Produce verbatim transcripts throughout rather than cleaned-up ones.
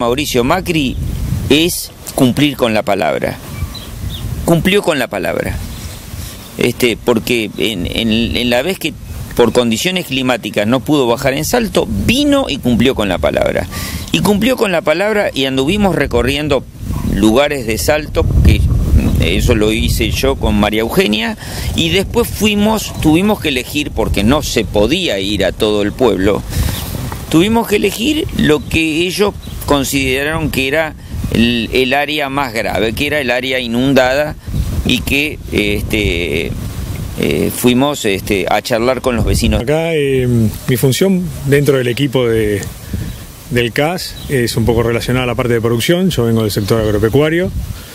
Mauricio Macri es cumplir con la palabra. Cumplió con la palabra. Este, porque en, en, en la vez que por condiciones climáticas no pudo bajar en Salto, vino y cumplió con la palabra. Y cumplió con la palabra y anduvimos recorriendo lugares de Salto, que eso lo hice yo con María Eugenia, y después fuimos, tuvimos que elegir, porque no se podía ir a todo el pueblo, tuvimos que elegir lo que ellos consideraron que era el, el área más grave, que era el área inundada, y que este, eh, fuimos este, a charlar con los vecinos. Acá eh, mi función dentro del equipo de, del C A S es un poco relacionada a la parte de producción. Yo vengo del sector agropecuario,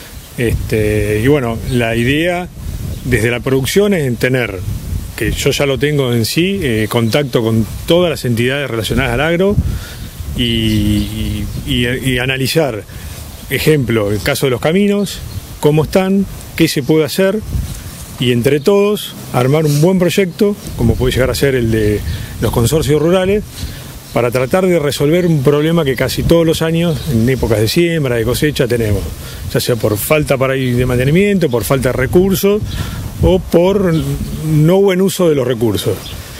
este, y bueno, la idea desde la producción es tener, que yo ya lo tengo en sí, eh, contacto con todas las entidades relacionadas al agro y, y, y, y analizar, ejemplo, el caso de los caminos, cómo están, qué se puede hacer, y entre todos armar un buen proyecto, como puede llegar a ser el de los consorcios rurales, para tratar de resolver un problema que casi todos los años, en épocas de siembra, de cosecha, tenemos, ya sea por falta para ir de mantenimiento, por falta de recursos o por no buen uso de los recursos.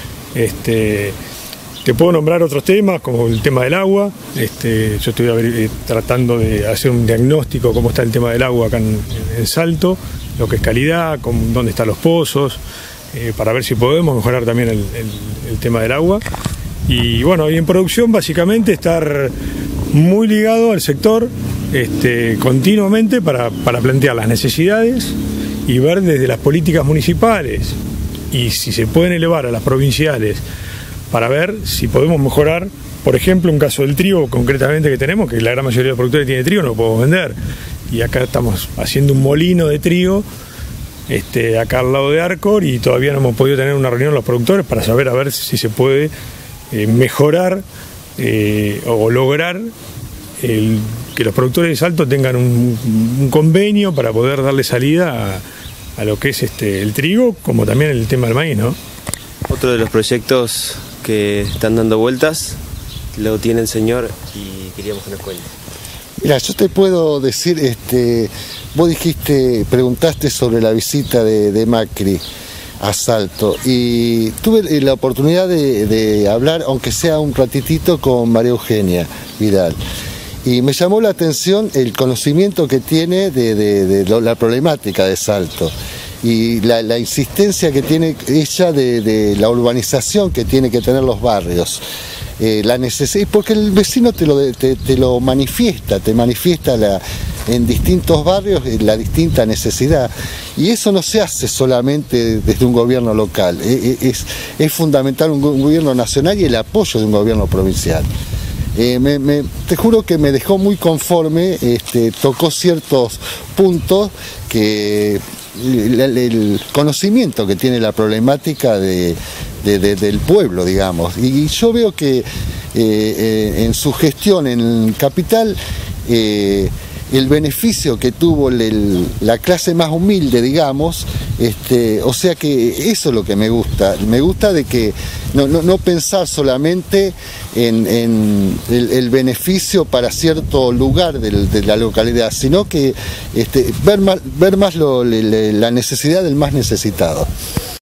Este, te puedo nombrar otros temas, como el tema del agua. Este, yo estoy eh, tratando de hacer un diagnóstico cómo está el tema del agua acá en, en Salto, lo que es calidad, con, dónde están los pozos, eh, para ver si podemos mejorar también el, el, el tema del agua. Y bueno, y en producción básicamente estar muy ligado al sector este, continuamente para, para plantear las necesidades y ver desde las políticas municipales y si se pueden elevar a las provinciales para ver si podemos mejorar, por ejemplo, un caso del trigo concretamente que tenemos, que la gran mayoría de los productores tiene trigo, no lo podemos vender. Y acá estamos haciendo un molino de trigo este, acá al lado de Arcor, y todavía no hemos podido tener una reunión los productores para saber a ver si se puede eh, mejorar eh, o lograr el, que los productores de Salto tengan un, un convenio para poder darle salida a, a lo que es este, el trigo, como también el tema del maíz, ¿no? Otro de los proyectos que están dando vueltas lo tiene el señor y queríamos que nos cuente. Mira, yo te puedo decir, este, vos dijiste, preguntaste sobre la visita de, de Macri a Salto, y tuve la oportunidad de, de hablar, aunque sea un ratitito, con María Eugenia Vidal. Y me llamó la atención el conocimiento que tiene de, de, de la problemática de Salto y la, la insistencia que tiene ella de, de la urbanización que tiene que tener los barrios. Eh, la necesidad, porque el vecino te lo, te, te lo manifiesta, te manifiesta la, en distintos barrios la distinta necesidad, y eso no se hace solamente desde un gobierno local, es, es, es fundamental un, un gobierno nacional y el apoyo de un gobierno provincial. Eh, me, me, te juro que me dejó muy conforme, este, tocó ciertos puntos que el, el conocimiento que tiene la problemática de, de, de, del pueblo, digamos, y yo veo que eh, eh, en su gestión en Capital eh, el beneficio que tuvo el, la clase más humilde, digamos, este, o sea que eso es lo que me gusta, me gusta de que no, no, no pensar solamente en, en el, el beneficio para cierto lugar de, de la localidad, sino que este, ver más, ver más lo, le, la necesidad del más necesitado.